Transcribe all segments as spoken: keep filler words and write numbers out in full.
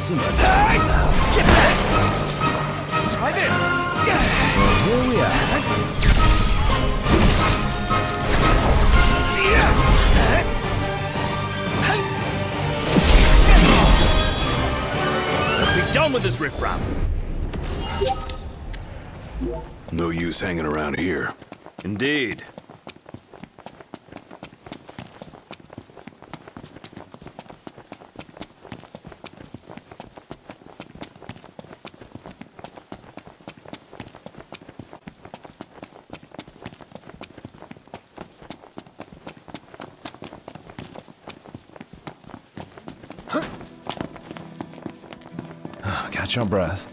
simmer down now. Get back! Try this! Here we are. Let's be done with this riffraff. No use hanging around here. Indeed. Catch your breath.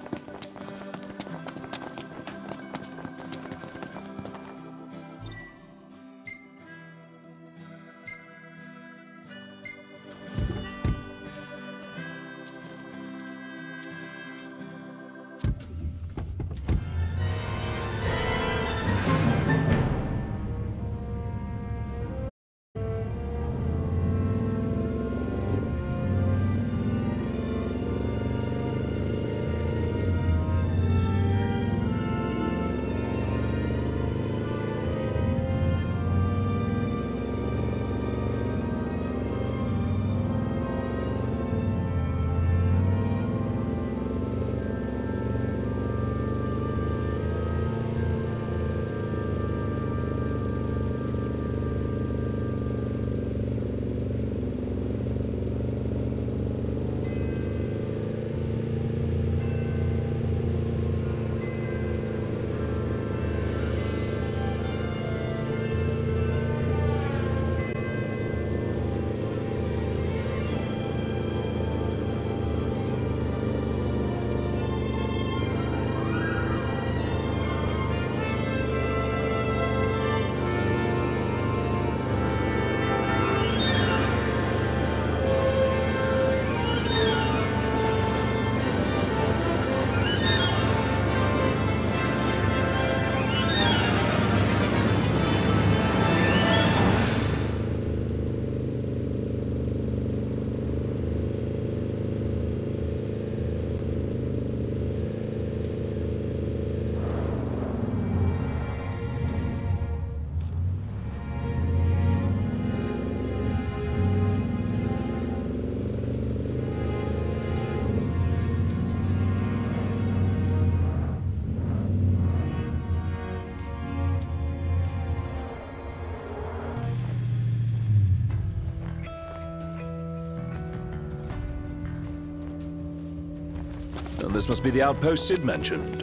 Well, this must be the outpost Sid mentioned.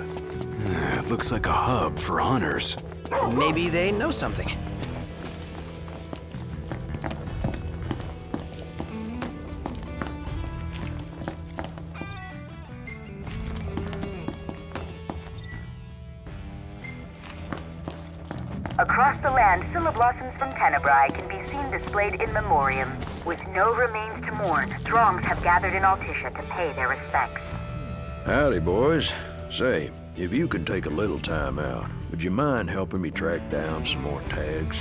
It looks like a hub for hunters. Maybe they know something. Across the land, Scylla-blossoms from Tenebrae can be seen displayed in memoriam. With no remains to mourn, throngs have gathered in Altissia to pay their respects. Howdy, boys. Say, if you could take a little time out, would you mind helping me track down some more tags?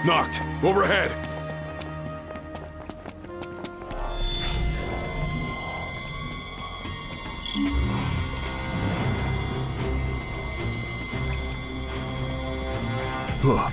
Knocked. Overhead. Huh.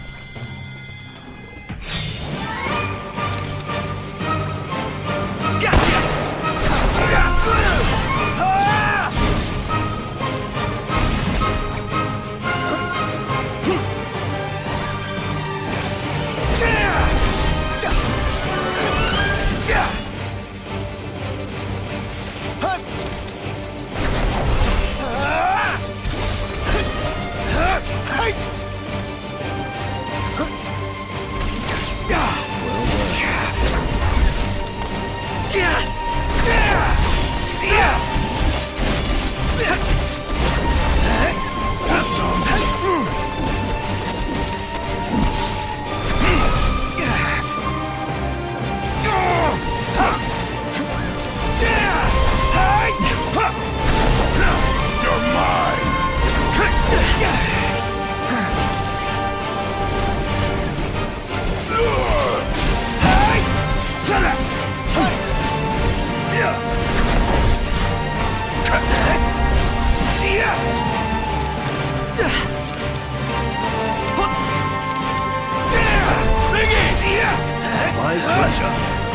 My pleasure.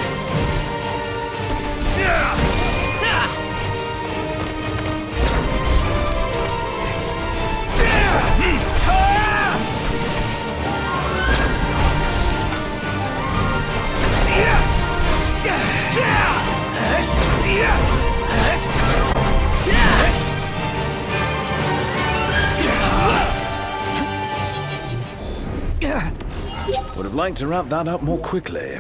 Would have liked to wrap that up more quickly.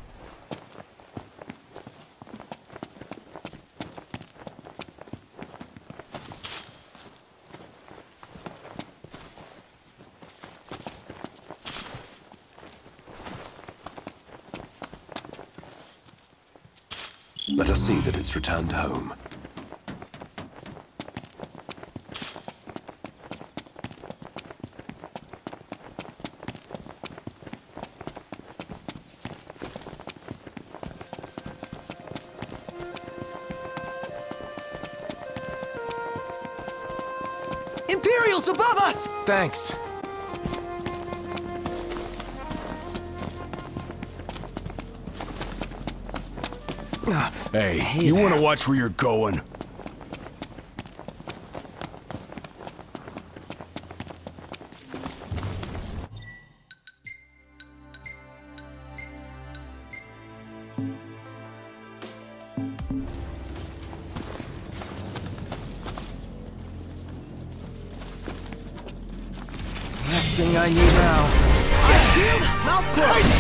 Let us see that it's returned home. Imperials above us! Thanks. Hey, you want to watch where you're going? Last thing I need now. Eyes peeled, mouth closed!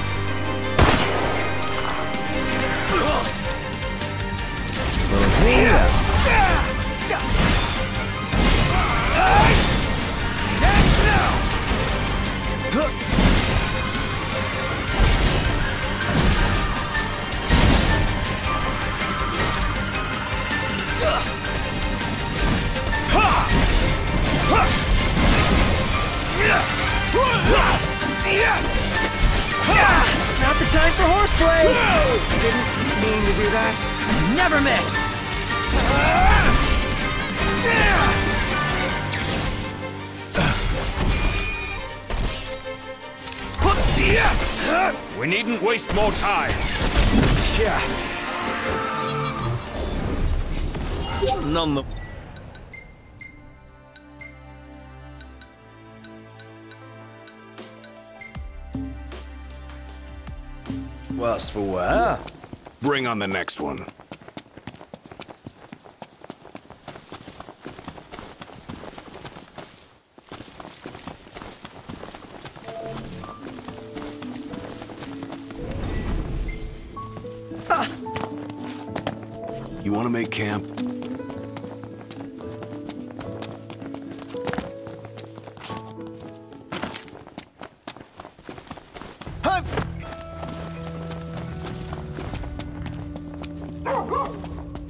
Not the time for horseplay! Didn't mean to do that. Never miss! We needn't waste more time. Yeah. None the... Worse for wear. Bring on the next one. You want to make camp?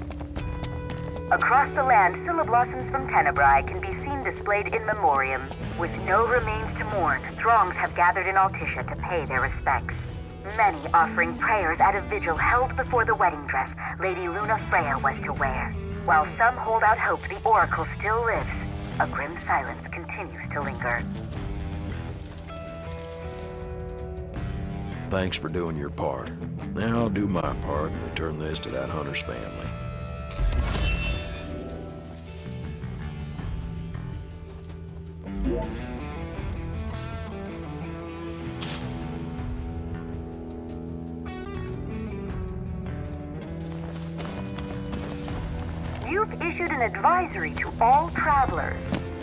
Across the land, Scylla blossoms from Tenebrae can be seen displayed in memoriam. With no remains to mourn, throngs have gathered in Altissia to pay their respects. Many offering prayers at a vigil held before the wedding dress Lady Luna Freya was to wear. While some hold out hope the Oracle still lives, a grim silence continues to linger. Thanks for doing your part. Now I'll do my part and return this to that hunter's family. You've issued an advisory to all travelers.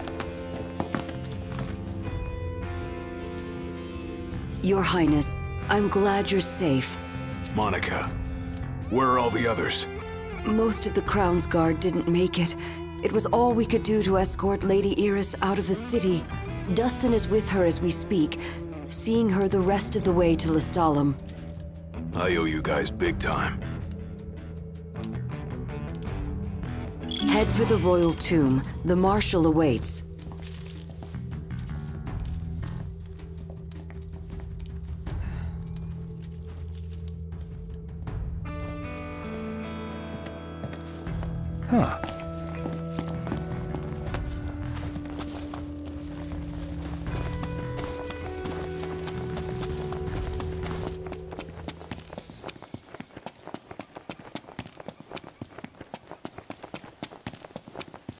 Your Highness, I'm glad you're safe. Monica, where are all the others? Most of the Crown's Guard didn't make it. It was all we could do to escort Lady Iris out of the city. Dustin is with her as we speak, seeing her the rest of the way to Lestallum. I owe you guys big time. Head for the royal tomb. The Marshal awaits. Huh.